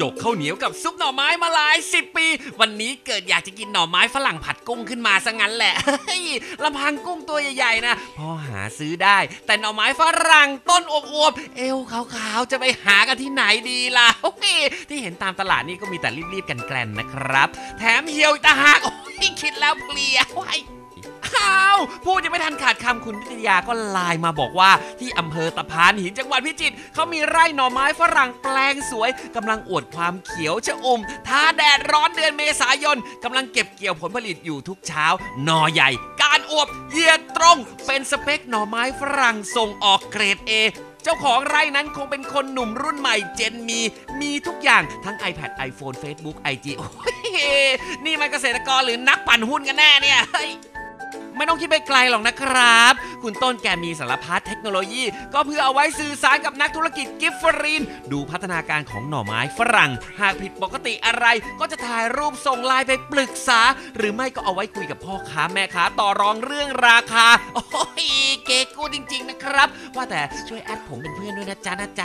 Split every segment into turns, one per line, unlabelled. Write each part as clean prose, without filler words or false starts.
จกข้าวเหนียวกับซุปหน่อไม้มาหลาย10 ปีวันนี้เกิดอยากจะกินหน่อไม้ฝรั่งผัดกุ้งขึ้นมาซะงั้นแหละลำพังกุ้งตัวใหญ่ๆนะพอหาซื้อได้แต่หน่อไม้ฝรั่งต้นอวบๆเอวขาวๆจะไปหากันที่ไหนดีล่ะที่เห็นตามตลาดนี่ก็มีแต่รีบๆกันแกล้นนะครับแถมเหี่ยวอีกต่างหากคิดแล้วเพลียอ้าวพูดยังไม่ทันขาดคำคุณพิทยาก็ไลน์มาบอกว่าที่อำเภอตะพานหินจังหวัดพิจิตรเขามีไร่หน่อไม้ฝรั่งแปลงสวยกำลังอวดความเขียวชอุ่มท้าแดดร้อนเดือนเมษายนกำลังเก็บเกี่ยวผลผลิตอยู่ทุกเช้าหน่อใหญ่ก้านอวบเหยียดตรงเป็นสเปคหน่อไม้ฝรั่งส่งออกเกรด Aเจ้าของไร่นั้นคงเป็นคนหนุ่มรุ่นใหม่เจนมีทุกอย่างทั้ง iPad iPhone Facebook IG โอ้ยนี่มันเกษตรกรหรือนักปั่นหุ้นกันแน่เนี่ยไม่ต้องคิดไปไกลหรอกนะครับคุณต้นแกมีสารพัดเทคโนโลยีก็เพื่อเอาไว้สื่อสารกับนักธุรกิจกิฟฟรีนดูพัฒนาการของหน่อไม้ฝรั่งหากผิดปกติอะไรก็จะถ่ายรูปส่งไลน์ไปปรึกษาหรือไม่ก็เอาไว้คุยกับพ่อค้าแม่ค้าต่อรองเรื่องราคาโอ้ยเก๋กูจริงๆนะครับว่าแต่ช่วยแอดผมเป็นเพื่อนด้วยนะจ๊ะ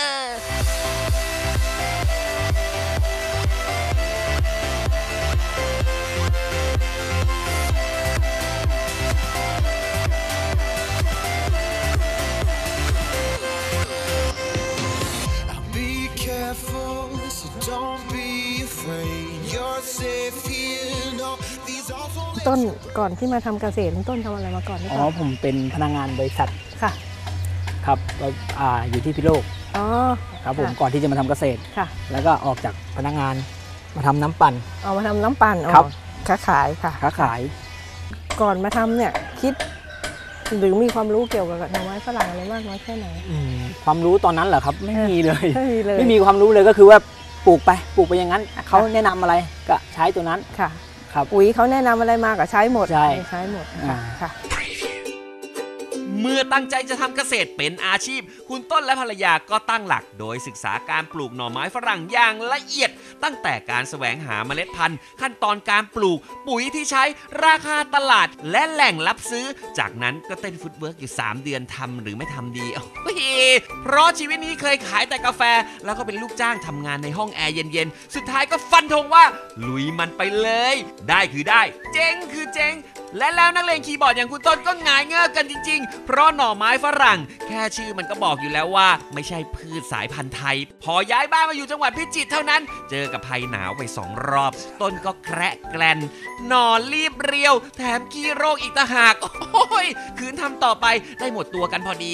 ต้นก่อนที่มาทำเกษตรต้นทำอะไรมาก่อนหรือเปล่า
ผมเป็นพนักงานบริษัท
ค่ะ
ครับอยู่ที่พิโลกครับผมก่อนที่จะมาทำเกษตร
ค่ะ
แล้วก็ออกจากพนักงานมาทำน้ำปั่น
มาทำน้ำปั่น
ครับ
ค้าขายค่ะ
ค้าขาย
ก่อนมาทำเนี่ยคิดหรือมีความรู้เกี่ยวกับหน่อไม้ฝรั่งอะไรมากน้อยแค่ไหน
ความรู้ตอนนั้นเหรอครับไม่มีเลยไม่มีความรู้เลยก็คือว่าปลูกไปอย่างนั้นเขาแนะนำอะไรก็ใช้ตัวนั้น
ค่ะปุ๋ยเขาแนะนำอะไรมาก็ใช้หมดใช้หมดค่ะ
เมื่อตั้งใจจะทำเกษตรเป็นอาชีพคุณต้นและภรรยาก็ตั้งหลักโดยศึกษาการปลูกหน่อไม้ฝรั่งอย่างละเอียดตั้งแต่การแสวงหาเมล็ดพันธุ์ขั้นตอนการปลูกปุ๋ยที่ใช้ราคาตลาดและแหล่งรับซื้อจากนั้นก็เต้นฟุตเวิร์กอยู่3 เดือนทำหรือไม่ทำดีเพราะชีวิตนี้เคยขายแต่กาแฟแล้วก็เป็นลูกจ้างทำงานในห้องแอร์เย็นๆสุดท้ายก็ฟันธงว่าลุยมันไปเลยได้คือได้เจ๊งคือเจ๊งและแล้วนักเลงคีย์บอร์ดอย่างคุณต้นก็หงายเงือกกันจริงๆเพราะหน่อไม้ฝรั่งแค่ชื่อมันก็บอกอยู่แล้วว่าไม่ใช่พืชสายพันธุ์ไทยพอย้ายบ้านมาอยู่จังหวัดพิจิตรเท่านั้นเจอกับภัยหนาวไป2 รอบต้นก็แคระแกลนหน่อรีบเรียวแถมขี้โรคอีกต่างหากโอ้ยคืนทำต่อไปได้หมดตัวกันพอดี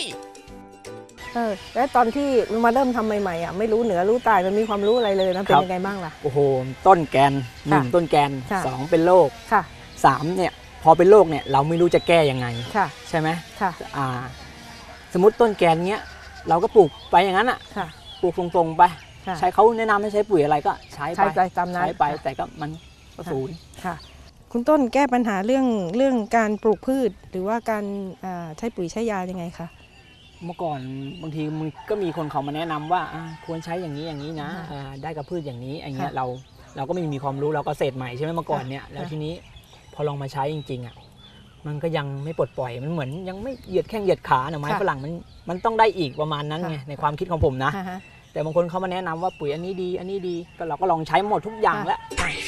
แล้วตอนที่มาเริ่มทำใหม่ๆไม่รู้เหนือรู้ใต้มันมีความรู้อะไรเลยนะเป็นยังไงบ้างล่ะ
โอ้โหต้นแกน1ต้นแกน2เป็นโรค3เนี่ยพอเป็นโรคเนี่ยเราไม่รู้จะแก้ยังไงใช่ไหมสมมติต้นแกนเนี้ยเราก็ปลูกไปอย่างนั้นปลูกตรงๆไปใช้เขาแนะนำให้ใช้ปุ๋ยอะไรก็ใช้ไปตามนั้นใช้ไปแต่ก็มันก็ศูนย์
คุณต้นแก้ปัญหาเรื่องการปลูกพืชหรือว่าการใช้ปุ๋ยใช้ยายังไงคะ
เมื่อก่อนบางทีมันก็มีคนเขามาแนะนำว่าควรใช้อย่างนี้นะได้กับพืชอย่างนี้อย่างเงี้ยเราก็ไม่มีความรู้เราก็เกษตรใหม่ใช่ไหมเมื่อก่อนเนี่ยแล้วทีนี้พอลองมาใช้จริงๆมันก็ยังไม่ปลดปล่อยมันเหมือนยังไม่เหยียดแข้งเหยียดขาหน่อไม้ฝรั่งมันต้องได้อีกประมาณนั้นไงในความคิดของผมนะแต่บางคนเขามาแนะนำว่าปุ๋ยอันนี้ดีก็เราก็ลองใช้หมดทุกอย่างแล้ว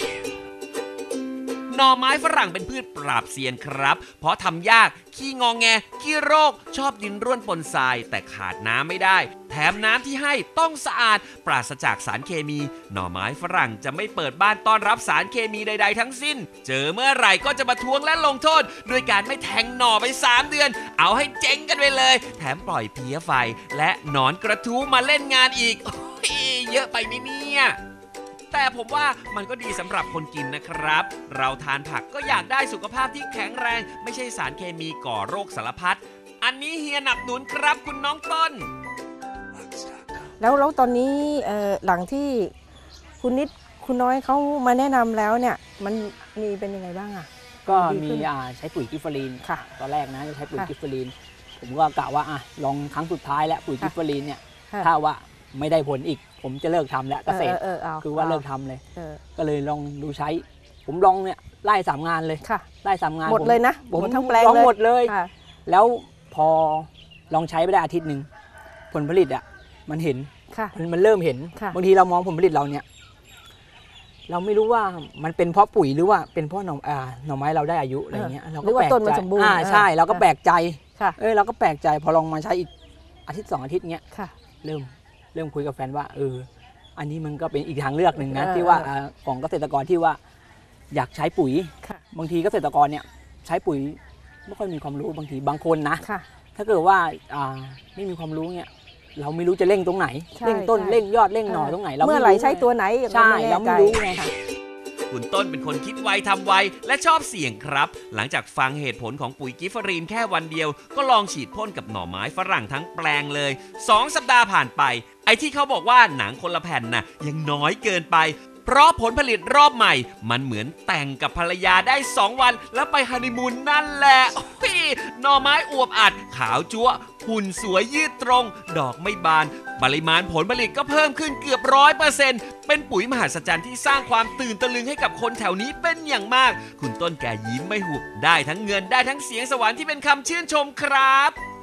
หน่อไม้ฝรั่งเป็นพืชปราบเซียนครับเพราะทำยากขี้งอแงขี้โรคชอบดินร่วนปนทรายแต่ขาดน้ำไม่ได้แถมน้ำที่ให้ต้องสะอาดปราศจากสารเคมีหน่อไม้ฝรั่งจะไม่เปิดบ้านต้อนรับสารเคมีใดๆทั้งสิ้นเจอเมื่อไหร่ก็จะมาทวงและลงโทษด้วยการไม่แทงหน่อไป3 เดือนเอาให้เจ๊งกันไปเลยแถมปล่อยเพี้ยไฟและหนอนกระทู้มาเล่นงานอีกเยอะไปไหมเนี่ยแต่ผมว่ามันก็ดีสำหรับคนกินนะครับเราทานผักก็อยากได้สุขภาพที่แข็งแรงไม่ใช่สารเคมีก่อโรคสารพัดอันนี้เฮียหนับหนุนครับคุณน้องต้น
แล้วตอนนี้หลังที่คุณนิดคุณน้อยเขามาแนะนำแล้วเนี่ยมันมีเป็นยังไงบ้าง
ก็มีใช้ปุ๋ยกิฟเฟอรีนตอนแรกนะจะใช้ปุ๋ยกิฟเฟอรีนผมก็กะว่าลองครั้งสุดท้ายแล้วปุ๋ยกิฟเฟอรีนเนี่ยถ้าว่าไม่ได้ผลอีกผมจะเลิกทำแล้วเกษตรคือว่าเลิกทำเลยก็เลยลองดูใช้ผมลองเนี่ยไล่3 งานเลยไล่3 งาน
หมดเลยนะ
ผมทั้งแปลงเลยหมดเลยแล้วพอลองใช้ไปได้อาทิตย์หนึ่งผลผลิตมันเห็น
ค่ะ
มันเริ่มเห็น
ค่ะ
บางทีเรามองผลผลิตเราเนี่ยเราไม่รู้ว่ามันเป็นเพราะปุ๋ยหรือว่าเป็นเพราะหน่อไม้เราได้อายุอะไรเงี้ยเรา
หรือว่าต้นมันสมบูรณ์
ใช่เราก็แปลกใจ
ค่ะ
เราก็แปลกใจพอลองมาใช้อีกอาทิตย์2 อาทิตย์เงี้ย
ค่ะ
เริ่มคุยกับแฟนว่าอันนี้มันก็เป็นอีกทางเลือกหนึ่งนะ
เออ
ที่ว่าของเกษตรกรที่ว่าอยากใช้ปุ๋ย
ค่ะ
บางทีเกษตรกรเนี่ยใช้ปุ๋ยไม่ค่อยมีความรู้บางทีบางคนนะ
ค่ะ
ถ้าเกิดว่าไม่มีความรู้เนี่ยเราไม่รู้จะเร่งตรงไหน
ใช่
เร่งต้น
ใช่
เร่งยอดเร่งหน่อตรงไหนเรา
เมื่อไหร่ใช้ตัวไหน
ใช่เราไม่รู้ไง
ค่ะ
คุณต้นเป็นคนคิดไวทำไวและชอบเสี่ยงครับ หลังจากฟังเหตุผลของปุ๋ยกิฟเฟอรีนแค่วันเดียว ก็ลองฉีดพ่นกับหน่อไม้ฝรั่งทั้งแปลงเลย 2 สัปดาห์ผ่านไป ไอ้ที่เขาบอกว่าหนังคนละแผ่นน่ะยังน้อยเกินไป เพราะผลผลิตรอบใหม่ มันเหมือนแต่งกับภรรยาได้ 2 วัน แล้วไปฮันนีมูนนั่นแหละโอ้ยหน่อไม้อวบอัด ขาวจั๊วะหุ่นสวยยืดตรง ดอกไม่บาน ปริมาณผลผลิตก็เพิ่มขึ้นเกือบ100%เป็นปุ๋ยมหัศจรรย์ที่สร้างความตื่นตะลึงให้กับคนแถวนี้เป็นอย่างมาก คุณต้นแกยิ้มไม่หุบได้ทั้งเงินได้ทั้งเสียงสวรรค์ที่เป็นคำชื่นชมครับ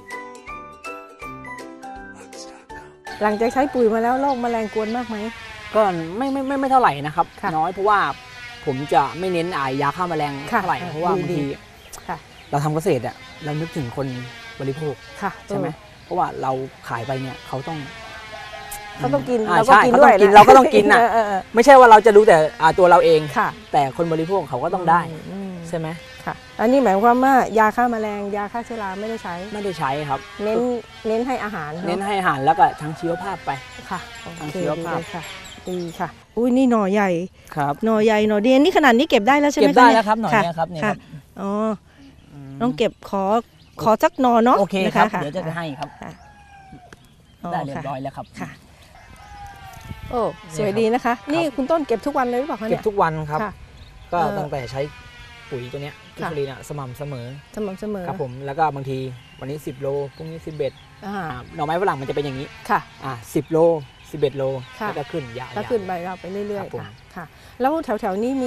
หลังจากใช้ปุ๋ยมาแล้วโรคแมลงกวนมากไหม
ก็ไม่เท่าไหร่นะครับ
ค่ะ
น้อยเพราะว่าผมจะไม่เน้นยาฆ่าแมลง
ค่ะ
เท่าไหร่เพราะว่า
ดี
บางที
ค่ะ
เราทำเกษตรเรานึกถึงคนบริโภค
ค่ะ
ใช่ไหมเพราะว่าเราขายไปเนี่ยเขาต้อง
เขาต้องกิน
ใช่เขาต้องกิน
นะ
เราก็ต้องกินนะ
เออ
ไม่ใช่ว่าเราจะรู้แต่ตัวเราเอง
ค่ะ
แต่คนบริโภคเขาก็ต้องได้
อืม
ใช่ไหม
ค่ะ อันนี้หมายความว่ายาฆ่าแมลงยาฆ่าเชื้อราไม่ได้ใช้
ไม่ได้ใช้ครับ
เน้นให้อาหาร
เน้นให้อาหารแล้วก็ทั้งชีวภาพไป
ค่ะ
ทาง
โอเค
ชีวภาพ
ดีค่ะดีค่ะ อุ้ยนี่หน่อใหญ่
ครับ
หน่อใหญ่หน่อเดียนนี่ขนาดนี้เก็บได้แล้วใช่ไหม
เก็บได้
ะ
แล้วครับหน่อ
ค่ะ
เนี่ยครับเนี่ยค
ค่ะ
รับ
อ๋อต้องเก็บขอสักหน่อเนาะ
โอเค
นะครับ
เดี๋ยวจะให้ครับ
อ๋อ
ได้เรียบ
ค่ะ
ร้อยแล้วครับ
ค่ะ โอ้สวยดีนะคะ นี่คุณต้นเก็บทุกวันเลยหรือเปล่าคะ
เก็
เนี่
บ
ย
ทุกวันครับ
ค่ะ
ก็
เอ่อ
ตั้งแต่ใช้ปุ๋ยตัวเนี้ยกิฟ
ค่ะ
ฟรีนสม่ำเสมอ
สม่ำเสมอ
ครับผมแล้วก็บางทีวันนี้10 โลพรุ่งนี้11
อ่า
หน่อไม้ฝรั่งมันจะเป็นอย่างนี้
ค่ะ
10 โล 11 โล
ค่ะ
แล้วก็ขึ้นยาว
ก็ขึ้นใบเราไปเรื่อย
ครับผม
ๆค่ะค่ะ แล้วแถวๆนี้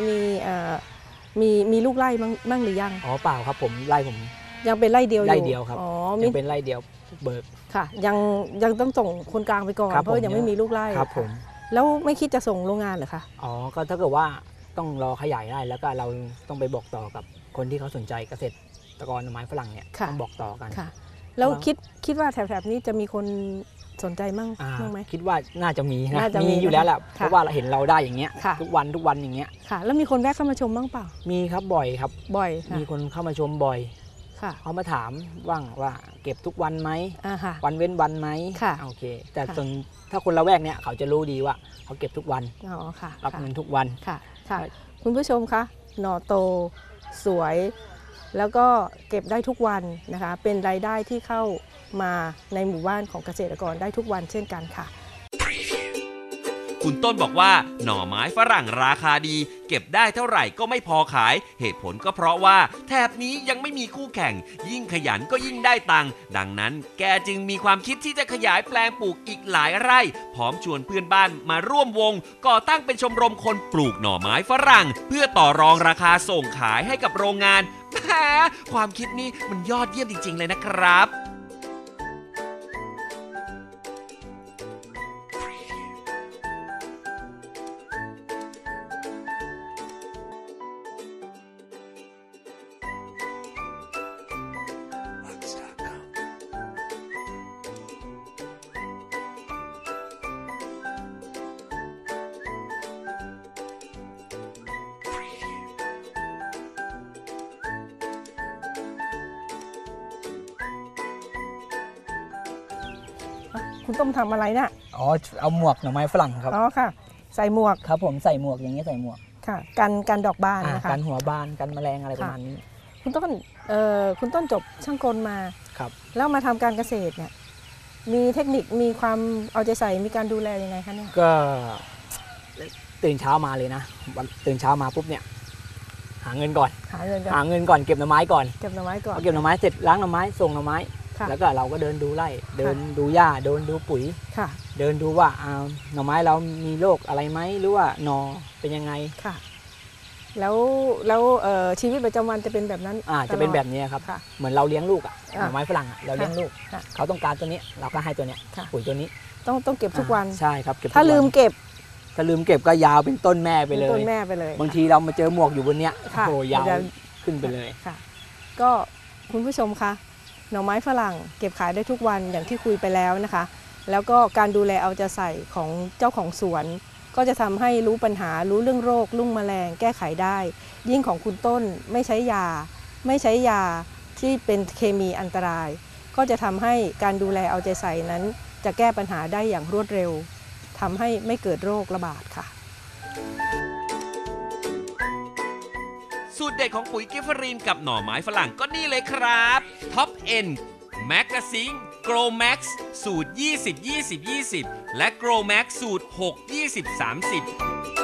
มีลูกไร่บ้างหรือยัง
อ๋อเปล่าครับผมไล่ผม
ยังเป็นไร่เดียวอยู่
ไร่เดียวครับ
อ๋อ
ยังเป็นไล่เดียวเบิก
ค่ะ ยังต้องส่งคนกลางไปก่อน
ครับ
เพราะยังไม่มีลูกไร่
ครับผม
แล้วไม่คิดจะส่งโรงงานเหรอคะ
อ๋อก็ถ้าเกิดว่าต้องรอขยายได้แล้วก็เราต้องไปบอกต่อกับคนที่เขาสนใจเกษตรกรหน่อไม้ฝรั่งเนี่ยต้องบอกต่อกัน
ค่ะ แล้ว
ครับ
คิดว่าแถบๆนี้จะมีคนสนใจมั่งไหม
คิดว่าน่าจะมีนะ
น่าจะมี
มีอยู่แล้วแหละ
ค่ะ
เพราะว่าเราเห็นเราได้อย่างเงี้ย
ค่ะ
ทุกวันอย่างเงี้ย
ค่ะ แล้วมีคนแวะเข้ามาชมบ้างเปล่า
มีครับบ่อยครับ
บ่อยค่ะ
มีคนเข้ามาชมบ่อย
ค่ะ
เขามาถามว่าเก็บทุกวันไหม
ค่ะ
วันเว้นวันไหม
ค่ะ
โอเค แต่
ค่ะ
ส่วนถ้าคนละแวกเนี่ยเขาจะรู้ดีว่าเขาเก็บทุกวัน
อ๋อค่ะ
รับ
ค่ะ
เงินทุกวัน
ค่ะค่ะ
ใช่
คุณผู้ชมคะหน่อโตสวย แล้วก็เก็บได้ทุกวันนะคะ เป็นรายได้ที่เข้ามาในหมู่บ้านของเกษตรกรได้ทุกวันเช่นกันค่ะ
คุณต้นบอกว่าหน่อไม้ฝรั่งราคาดี เก็บได้เท่าไหร่ก็ไม่พอขาย เหตุผลก็เพราะว่าแถบนี้ยังไม่มีคู่แข่ง ยิ่งขยันก็ยิ่งได้ตังค์ดังนั้นแกจึงมีความคิดที่จะขยายแปลงปลูกอีกหลายไร่ พร้อมชวนเพื่อนบ้านมาร่วมวง ก่อตั้งเป็นชมรมคนปลูกหน่อไม้ฝรั่ง เพื่อต่อรองราคาส่งขายให้กับโรงงานแหมความคิดนี้มันยอดเยี่ยมจริงๆเลยนะครับ
คุณต้มทำอะไรน่ะ
อ๋อเอาหมวกหน่อไม้ฝรั่งครับ
อ๋อค่ะ ใส่หมวก
ครับผมใส่หมวกอย่างเงี้ยใส่หมวก
ค่ะ กันดอกบานนะคะ
กันหัวบานกันแมลงอะไรประมาณนี้
คุณต้นจบช่างกลมา
ครับ
แล้วมาทำการเกษตรเนี่ย มีเทคนิคมีความเอาใจใส่มีการดูแลยังไงคะเนี่ย
ก็ตื่นเช้ามาเลยนะตื่นเช้ามาปุ๊บเนี่ยหาเงินก่อน
หาเงินกัน
หาเงินก่อนเก็บหน่อไม้ก่อน
เก็บหน่อไม้ก่อน
พอเก็บหน่อไม้เสร็จล้างหน่อไม้ส่งหน่อไม้
ค่ะ
แล้วก็เราก็เดินดูไร่เดินดูหญ้าเดินดูปุ๋ย
ค่ะ
เดินดูว่าหน่อไม้เรามีโรคอะไรไหมหรือว่าหน่อเป็นยังไง
ค่ะแล้วชีวิตประจำวันจะเป็นแบบนั้น
จะเป็นแบบนี้ครับ
ค่ะ
เหมือนเราเลี้ยงลูกหน่
อ่า
อไม้ฝรั่งเราเลี้ยงลูก
ค่ะ
เขาต้องการตัวนี้เราก็ให้ตัวเนี้ย
ค่ะ
ปุ๋ยตัวนี้
ต้องเก็บทุกวัน
ใช่ครับเก็บ
ถ้า
ทุกวัน
ลืมเก็บ
ถ้าลืมเก็บก็ยาวเป็นต้นแม่ไปเล
ต้
ย
นแม่ไปเลย
บางทีเรามาเจอหมวกอยู่บนเนี้ย
ค่ะ
โอ้โหยาว
จะ
ขึ้นไปเลย
ค่ะก็คุณผู้ชมคะหน่อไม้ฝรั่งเก็บขายได้ทุกวันอย่างที่คุยไปแล้วนะคะ แล้วก็การดูแลเอาใจใส่ของเจ้าของสวน ก็จะทำให้รู้ปัญหารู้เรื่องโรคลุ่งแมลงแก้ไขได้ ยิ่งของคุณต้นไม่ใช้ยาที่เป็นเคมีอันตราย ก็จะทำให้การดูแลเอาใจใส่นั้น จะแก้ปัญหาได้อย่างรวดเร็วทำให้ไม่เกิดโรคระบาดค่ะ
สูตรเด็ดของปุ๋ยกิฟเฟอรีนกับหน่อไม้ฝรั่งก็นี่เลยครับท็อปเอ็นแมกกาซิงโกลแม็กซ์สูตร 20-20-20 และโกลแม็กซ์สูตร 6-20-30